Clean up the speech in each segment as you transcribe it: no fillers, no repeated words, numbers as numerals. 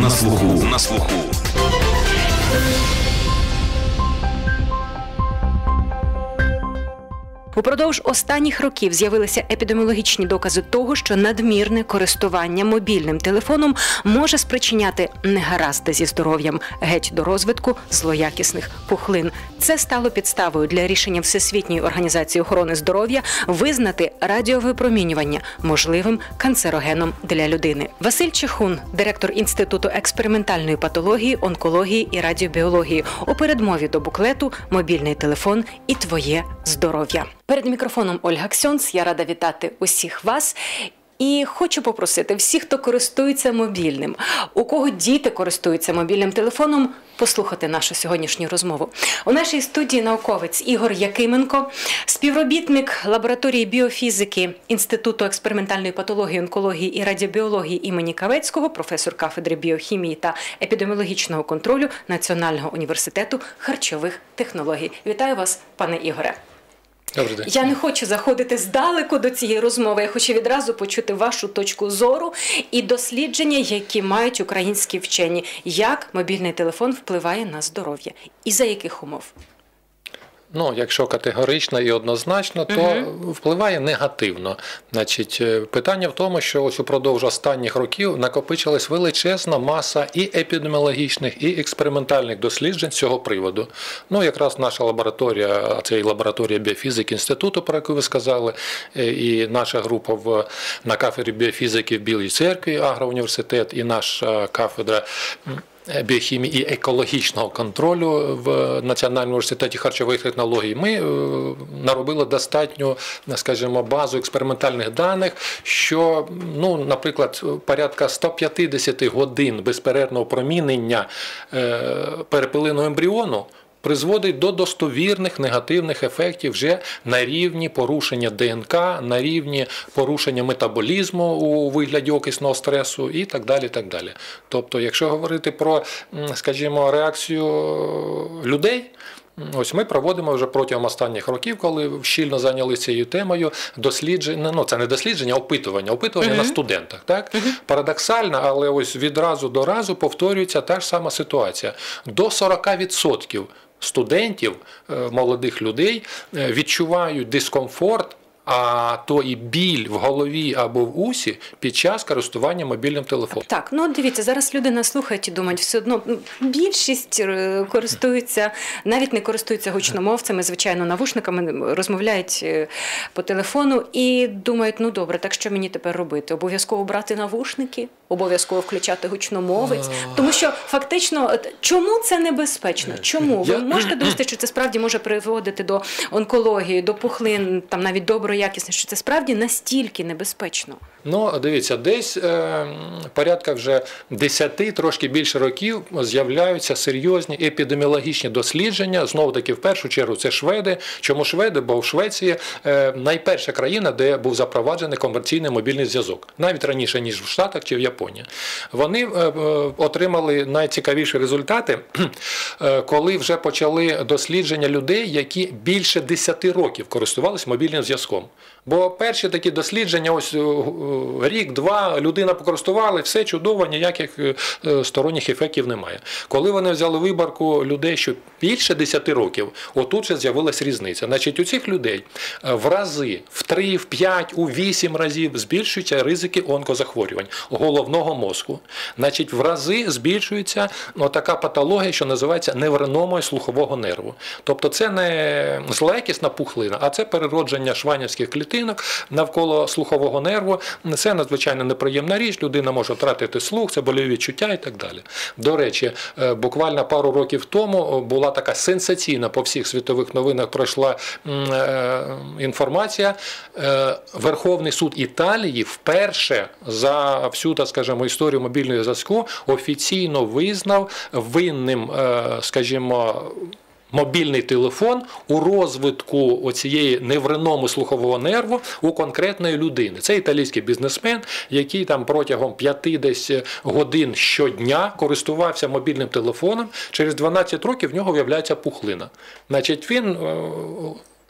На слуху. Упродовж останніх років з'явилися епідеміологічні докази того, що надмірне користування мобільним телефоном може спричиняти негаразди зі здоров'ям, геть до розвитку злоякісних пухлин. Це стало підставою для рішення Всесвітньої організації охорони здоров'я визнати радіовипромінювання можливим канцерогеном для людини. Василь Чехун, директор Інституту експериментальної патології, онкології і радіобіології, у передмові до буклету «Мобільний телефон і твоє здоров'я». Перед мікрофоном Ольга Ксьонц. Я рада вітати усіх вас. І хочу попросити всіх, хто користується мобільним, у кого діти користуються мобільним телефоном, послухати нашу сьогоднішню розмову. У нашій студії науковець Ігор Якименко, співробітник лабораторії біофізики Інституту експериментальної патології, онкології і радіобіології імені Кавецького, професор кафедри біохімії та епідеміологічного контролю Національного університету харчових технологій. Вітаю вас, пане Ігоре. Добрий день. Я не хочу заходити здалеку до цієї розмови, я хочу відразу почути вашу точку зору і дослідження, які мають українські вчені. Як мобільний телефон впливає на здоров'я і за яких умов? Якщо категорично і однозначно, то впливає негативно. Значить, питання в тому, що ось упродовж останніх років накопичилась величезна маса і епідеміологічних, і експериментальних досліджень з цього приводу. Якраз наша лабораторія, це і лабораторія біофізики інституту, про яку ви сказали, і наша група на кафедрі біофізики в Білій Церкві, агроуніверситет, і наша кафедра біохімії і екологічного контролю в Національному університеті харчових технологій, ми наробили достатню, скажімо, базу експериментальних даних, що, наприклад, порядка 150 годин безперервного промінення перепелиного ембріону призводить до достовірних негативних ефектів вже на рівні порушення ДНК, на рівні порушення метаболізму у вигляді окисного стресу і так далі, так далі. Тобто, якщо говорити про, скажімо, реакцію людей, ось ми проводимо вже протягом останніх років, коли щільно зайнялися цією темою, дослідження, це не дослідження, а опитування на студентах. Так? Парадоксально, але ось відразу до разу повторюється та ж сама ситуація. До 40% студентів, молодих людей відчувають дискомфорт, а то і біль в голові або в усі під час користування мобільним телефоном. Так, дивіться, зараз люди нас слухають і думають, все одно більшість користуються, навіть не користуються гучномовцями, звичайно, навушниками, розмовляють по телефону і думають, добре, так що мені тепер робити? Обов'язково брати навушники? Обов'язково включати гучномовець? Тому що фактично, чому це небезпечно? Чому? Ви можете довести, що це справді може приводити до онкології, до пухлин, там навіть доброякісне, що це справді настільки небезпечно? Дивіться, десь порядка вже 10, трошки більше років з'являються серйозні епідеміологічні дослідження. Знову-таки, в першу чергу, це шведи. Чому шведи? Бо в Швеції найперша країна, де був запроваджений комерційний мобільний зв'язок. Навіть раніше, ніж в Штатах чи в Японії. Вони отримали найцікавіші результати, коли вже почали дослідження людей, які більше 10 років користувалися мобільним зв'язком. Бо перші такі дослідження, ось рік-два, людина покористувала, все чудово, ніяких сторонніх ефектів немає. Коли вони взяли вибірку людей, що більше 10 років, отут же з'явилася різниця. Значить, у цих людей в рази, в 3, в 5, у 8 разів збільшуються ризики онкозахворювань головного мозку. Значить, в рази збільшується така патологія, що називається неврономою слухового нерву. Тобто це не злоякісна пухлина, а це переродження шванівських клітинок навколо слухового нерву. Це надзвичайно неприємна річ, людина може втратити слух, це больові відчуття і так далі. До речі, буквально пару років тому була така сенсаційна, по всіх світових новинах пройшла інформація. Верховний суд Італії вперше за всю, так скажімо, історію мобільного зв'язку офіційно визнав винним, скажімо, мобільний телефон у розвитку оцієї неврономи слухового нерву у конкретної людини. Це італійський бізнесмен, який там протягом 5 десь годин щодня користувався мобільним телефоном. Через 12 років в нього виявляється пухлина. Значить, він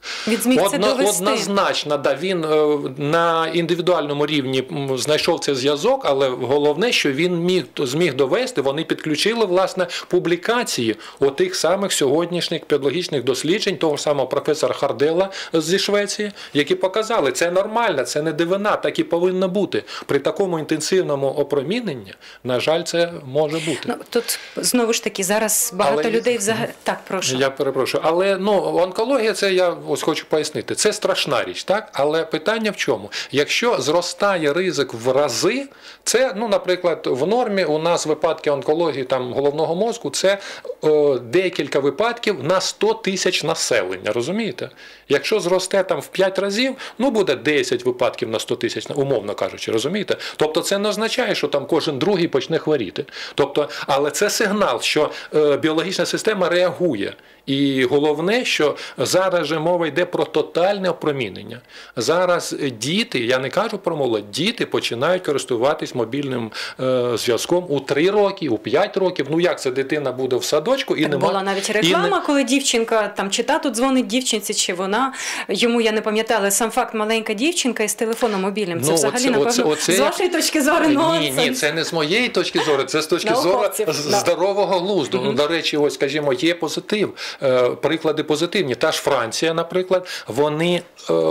Він зміг це довести. Однозначно, да, він на індивідуальному рівні знайшов цей зв'язок, але головне, що він зміг довести, вони підключили, власне, публікації отих самих сьогоднішніх педагогічних досліджень, того ж самого професора Хардела зі Швеції, які показали, це нормально, це не дивина, так і повинно бути. При такому інтенсивному опроміненні, на жаль, це може бути. Ну, тут, знову ж таки, зараз багато людей взагалі... Так, прошу. Я перепрошую. Але онкологія, це я ось хочу пояснити, це страшна річ, так? Але питання в чому? Якщо зростає ризик в рази, це, наприклад, в нормі у нас випадки онкології головного мозку, це декілька випадків на 100 тисяч населення, розумієте? Якщо зросте в 5 разів, буде 10 випадків на 100 тисяч, умовно кажучи, розумієте? Тобто це не означає, що кожен другий почне хворіти. Але це сигнал, що біологічна система реагує. І головне, що зараз же мова йде про тотальне опромінення. Зараз діти, я не кажу про молодь, діти починають користуватись мобільним зв'язком у 3 роки, у 5 років. Як це дитина буде в садочку і немає... Була навіть реклама, коли дівчинка, чи тато дзвонить дівчинці, чи вона, йому я не пам'ятаю, але сам факт маленька дівчинка із телефоном мобільним. Це взагалі, напевно, з вашої точки зору нонсенс. Ні, це не з моєї точки зору, це з точки зору здорового глузду. До речі, ось, скажімо, є позитив. Приклади позитивні. Та ж Франція, наприклад, вони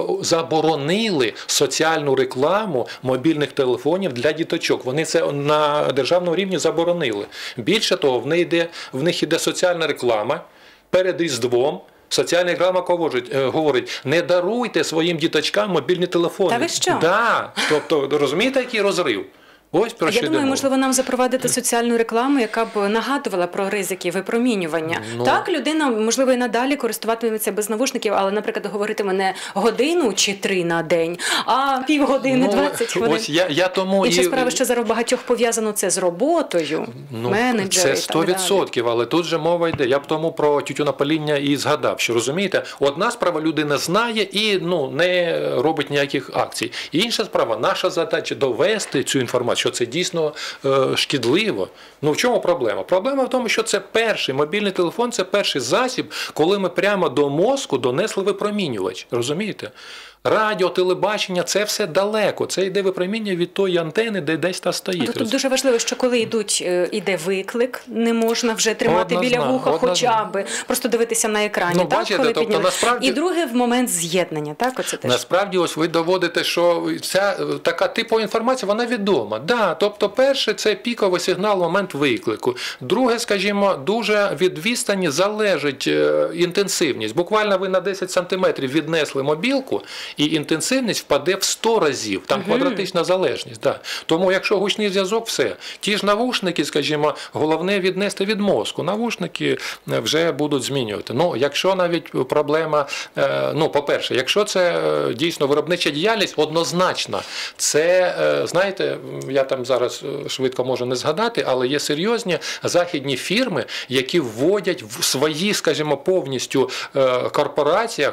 заборонили соціальну рекламу мобільних телефонів для діточок. Вони це на державному рівні заборонили. Більше того, в них іде соціальна реклама перед Різдвом. Соціальна реклама говорить, не даруйте своїм діточкам мобільні телефони. Та ви що? Да. Тобто, розумієте, який розрив? Ось про що я думаю, можливо, нам запровадити соціальну рекламу, яка б нагадувала про ризики випромінювання. Так, людина, можливо, і надалі користуватиметься без навушників, але, наприклад, говоритиме не годину чи 3 на день, а півгодини, 20 хвилин. Ось я тому Інша справа, що зараз багатьох пов'язано це з роботою, менеджери. Це 100%, але тут же мова йде. Я б тому про тютюнопаління і згадав, що, розумієте, одна справа людина знає і не робить ніяких акцій. Інша справа, наша задача довести цю інформацію, що це дійсно шкідливо. В чому проблема? Проблема в тому, що це мобільний телефон – це перший засіб, коли ми прямо до мозку донесли випромінювач. Розумієте? Радіо, телебачення – це все далеко. Це йде випроміння від тої антени, де десь та стоїть. Тут дуже важливо, що коли іде виклик, не можна вже тримати біля вуха, хоча б просто дивитися на екрані. Бачите, тобто, насправді... І друге – в момент з'єднання. Оце теж. Насправді, ось ви доводите, що ця така типова інформація, вона відома. Да, тобто, перше – це піковий сигнал, момент виклику. Друге, скажімо, дуже від відстані залежить інтенсивність. Буквально ви на 10 сантиметрів віднесли мобілку, і інтенсивність впаде в 100 разів. Там квадратична залежність. Да. Тому якщо гучний зв'язок, все. Ті ж навушники, скажімо, головне віднести від мозку. Навушники вже будуть змінювати. Якщо навіть проблема, по-перше, якщо це дійсно виробнича діяльність, однозначно, це, знаєте, я там зараз швидко можу не згадати, але є серйозні західні фірми, які вводять в свої, скажімо, повністю корпораціях,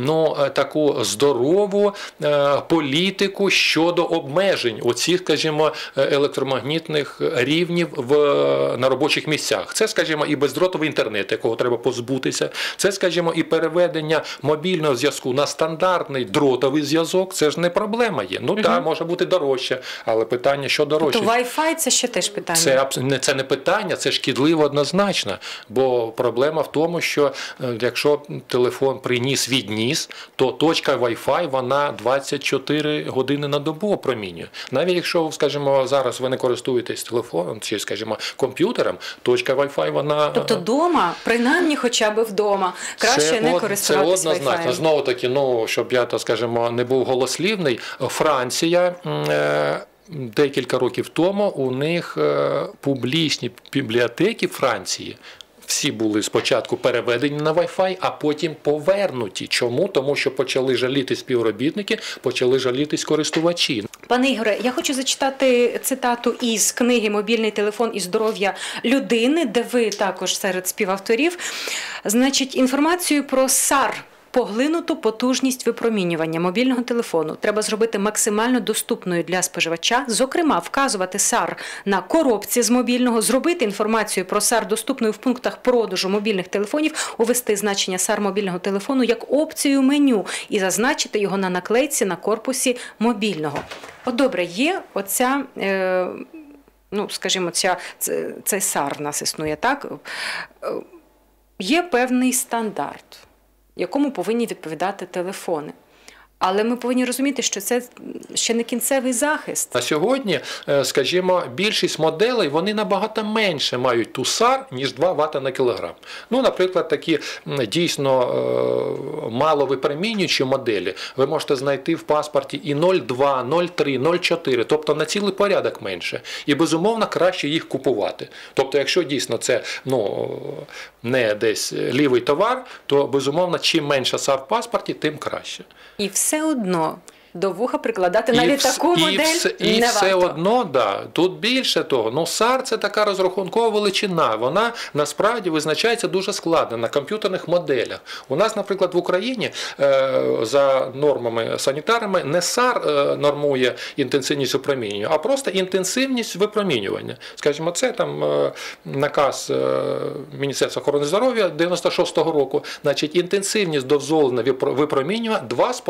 таку здорову політику щодо обмежень оцих, скажімо, електромагнітних рівнів на робочих місцях. Це, скажімо, і бездротовий інтернет, якого треба позбутися. Це, скажімо, і переведення мобільного зв'язку на стандартний дротовий зв'язок. Це ж не проблема є. Так, може бути дорожче, але питання, що дорожче. Тобто Wi-Fi – це ще теж питання? Це не питання, це шкідливо однозначно. Бо проблема в тому, що якщо телефон приніс-відніс, то точка Wi-Fi вона 24 години на добу опромінює. Навіть якщо, скажімо, зараз ви не користуєтесь телефоном чи, скажімо, комп'ютером, точка Wi-Fi вона... Тобто вдома, принаймні хоча б вдома, краще не користуватися Wi-Fi. Це однозначно. Знову-таки, щоб я, скажімо, не був голослівний, Франція... Декілька років тому у них публічні бібліотеки Франції всі були спочатку переведені на Wi-Fi, а потім повернуті. Чому? Тому що почали жалітись співробітники, почали жалітись користувачі. Пане Ігоре, я хочу зачитати цитату із книги «Мобільний телефон і здоров'я людини», де ви також серед співавторів. Інформацію про САР поглинуту потужність випромінювання мобільного телефону треба зробити максимально доступною для споживача, зокрема вказувати SAR на коробці з мобільного, зробити інформацію про SAR доступною в пунктах продажу мобільних телефонів, увести значення SAR мобільного телефону як опцію меню і зазначити його на наклейці на корпусі мобільного. От добре, є оця, скажімо, цей SAR в нас існує, так? Є певний стандарт, якому повинні відповідати телефони. Але ми повинні розуміти, що це ще не кінцевий захист. На сьогодні, скажімо, більшість моделей, вони набагато менше мають ту SAR, ніж 2 Вт на кілограм. Наприклад, такі дійсно маловипромінюючі моделі ви можете знайти в паспорті і 0,2, 0,3, 0,4, тобто на цілий порядок менше. І, безумовно, краще їх купувати. Тобто, якщо дійсно це не десь лівий товар, то, безумовно, чим менше SAR в паспорті, тим краще. І все одно до вуха прикладати навіть таку модель не варто. І все одно, да, тут більше того. SAR – це така розрахункова величина. Вона насправді визначається дуже складно на комп'ютерних моделях. У нас, наприклад, в Україні за нормами санітарними не SAR нормує інтенсивність випромінювання, а просто інтенсивність випромінювання. Скажімо, це там наказ Міністерства охорони здоров'я 96-го року. Значить, інтенсивність дозволена випромінювання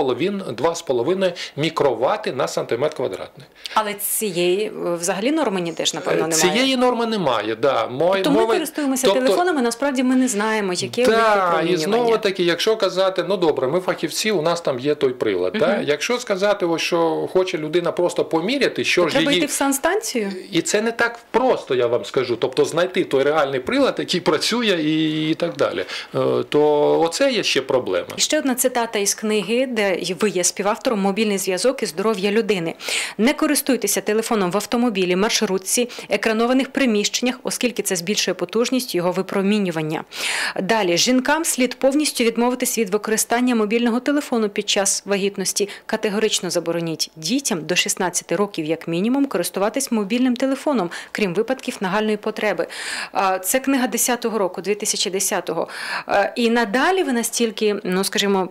2,5 мікровати на сантиметр квадратний. Але цієї взагалі норми ніде ж, напевно, немає? Цієї норми немає, да. Тобто ми користуємося телефонами, насправді ми не знаємо, яке у них випромінювання. І знову таки, якщо казати, добре, ми фахівці, у нас там є той прилад. Да? Якщо сказати, що хоче людина просто поміряти, що ж її... Треба йти в санстанцію? І це не так просто, я вам скажу. Тобто знайти той реальний прилад, який працює і так далі. То оце є ще проблема. І ще одна цитата із книги, де ви є співавтором «Мобільний зв'язок і здоров'я людини». Не користуйтеся телефоном в автомобілі, маршрутці, екранованих приміщеннях, оскільки це збільшує потужність його випромінювання. Далі. Жінкам слід повністю відмовитись від використання мобільного телефону під час вагітності. Категорично забороніть дітям до 16 років, як мінімум, користуватись мобільним телефоном, крім випадків нагальної потреби. Це книга 10-го року, 2010-го. І надалі ви настільки, скажімо,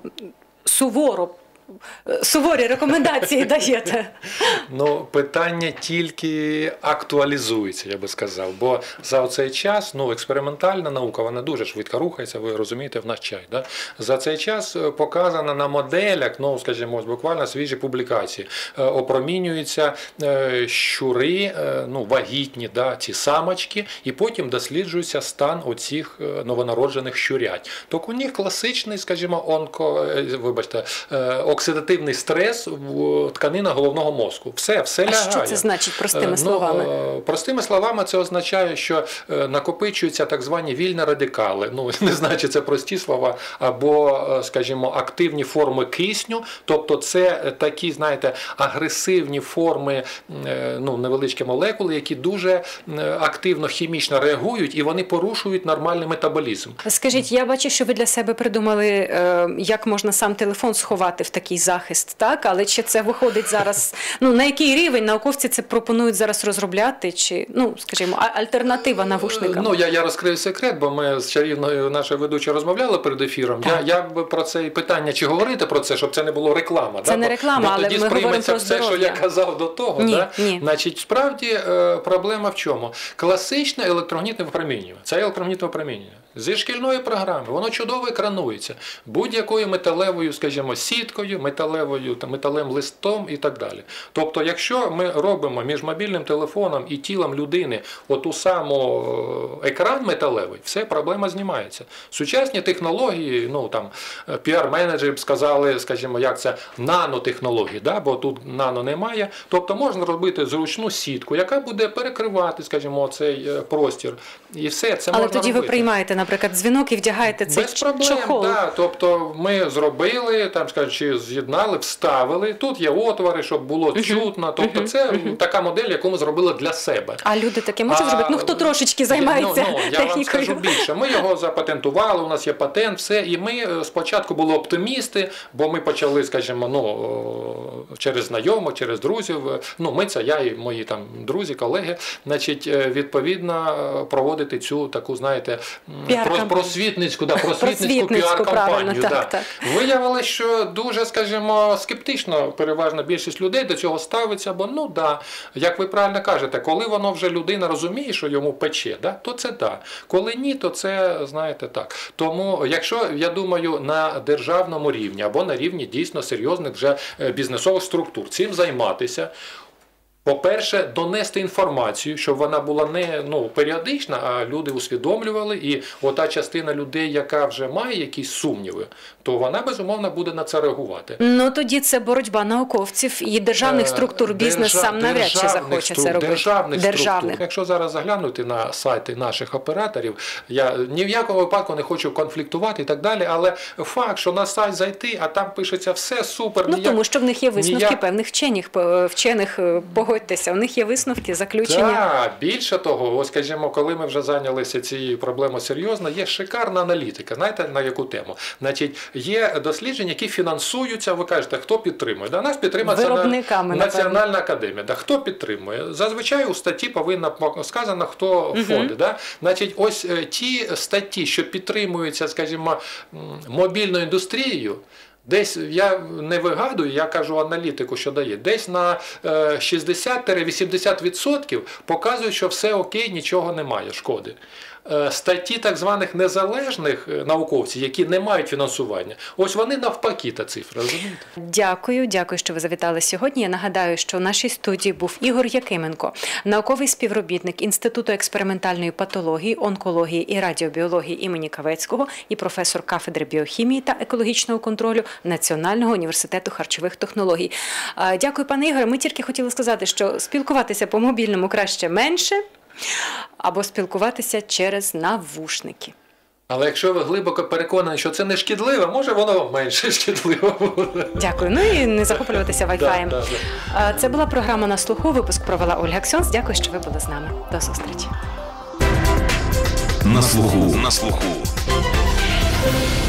суворі рекомендації даєте? Питання тільки актуалізується, я би сказав. Бо за цей час, експериментальна наука, вона дуже швидко рухається, ви розумієте, в наш час. Да? За цей час показано на моделях, скажімо, буквально свіжі публікації, опромінюються щури, вагітні, да, ці самочки, і потім досліджується стан оцих новонароджених щурять. Тобто у них класичний, скажімо, оксидативний стрес в тканинах головного мозку. Все лягає. А що це значить простими словами? Простими словами це означає, що накопичуються так звані вільні радикали. Не знаю, чи це прості слова, або, скажімо, активні форми кисню. Тобто це такі, знаєте, агресивні форми, невеличкі молекули, які дуже активно хімічно реагують і вони порушують нормальний метаболізм. Скажіть, я бачу, що ви для себе придумали, як можна сам телефон сховати в такий захист, так? Але чи це виходить зараз, на який рівень науковці це пропонують зараз розробляти, чи, скажімо, альтернатива навушникам? Я розкрию секрет, бо ми з чарівною нашою ведучою розмовляли перед ефіром. Я б про це питання, чи говорити про це, щоб це не було реклама. Це не реклама, але ми говоримо про здоров'я. Все, що я казав до того. Ні. Значить, справді проблема в чому? Класичне електромагнітне випромінювання. Це електромагнітне випромінювання. Зі шкільної програми, воно чудово екранується. Будь-якою металевою, скажімо, сіткою, металевим листом і так далі. Тобто, якщо ми робимо між мобільним телефоном і тілом людини оту саму екран металевий, все, проблема знімається. Сучасні технології, піар-менеджери б сказали, скажімо, як це, нанотехнології, да? Бо тут нано немає. Тобто, можна робити зручну сітку, яка буде перекривати, скажімо, цей простір. І все, це можна робити. Але тоді ви приймаєте, наприклад, дзвінок і вдягаєте цей чохол. Без проблем, да. Тобто ми зробили, чи з'єднали, вставили. Тут є отвори, щоб було чутно. Тобто це така модель, яку ми зробили для себе. А люди таке можуть зробити? Хто трошечки займається технікою? Я вам скажу більше. Ми його запатентували, у нас є патент, все. І ми спочатку були оптимісти, бо ми почали, скажімо, через знайомих, через друзів. Ми це, я і мої там друзі, колеги, відповідно, проводити цю таку, знаєте, просвітницьку піар-кампанію. Так. Виявилося, що дуже, скажімо, скептично переважна більшість людей до цього ставиться, бо, як ви правильно кажете, коли воно вже людина розуміє, що йому пече, то це так. Коли ні, то це, знаєте, так. Тому, якщо, я думаю, на державному рівні або на рівні дійсно серйозних вже бізнесових структур цим займатися, по-перше, донести інформацію, щоб вона була не періодична, а люди усвідомлювали, і ота частина людей, яка вже має якісь сумніви, то вона, безумовно, буде на це реагувати. Тоді це боротьба науковців і державних структур. Бізнес сам навряд чи захоче це робити. Державних структур. Якщо зараз заглянути на сайти наших операторів, я ні в якому випадку не хочу конфліктувати і так далі, але факт, що на сайт зайти, а там пишеться все супер. Тому що в них є висновки певних вчених, погодьтеся, у них є висновки, заключення. Так, більше того, ось, скажімо, коли ми вже зайнялися цією проблемою серйозно, є шикарна аналітика. Знаєте, на яку тему? Значить, є дослідження, які фінансуються, ви кажете, хто підтримує? Нас підтримує Національна академія. Хто підтримує? Зазвичай у статті повинно сказано, хто фонди. Значить, ось ті статті, що підтримуються, скажімо, мобільною індустрією, десь, я не вигадую, я кажу аналітику, що дає, десь на 60-80% показують, що все окей, нічого немає, шкоди. Статті так званих незалежних науковців, які не мають фінансування, ось вони навпаки та цифра, розумієте? Дякую, що ви завітали сьогодні. Я нагадаю, що в нашій студії був Ігор Якименко, науковий співробітник Інституту експериментальної патології, онкології і радіобіології імені Кавецького і професор кафедри біохімії та екологічного контролю Національного університету харчових технологій. Дякую, пане Ігоре. Ми тільки хотіли сказати, що спілкуватися по мобільному краще менше, або спілкуватися через навушники. Але якщо ви глибоко переконані, що це не шкідливо, може воно менше шкідливо буде. Дякую. І не захоплюватися Wi-Fi. Це була програма «На слуху». Випуск провела Ольга Ксьонц. Дякую, що ви були з нами. До зустрічі. На слуху.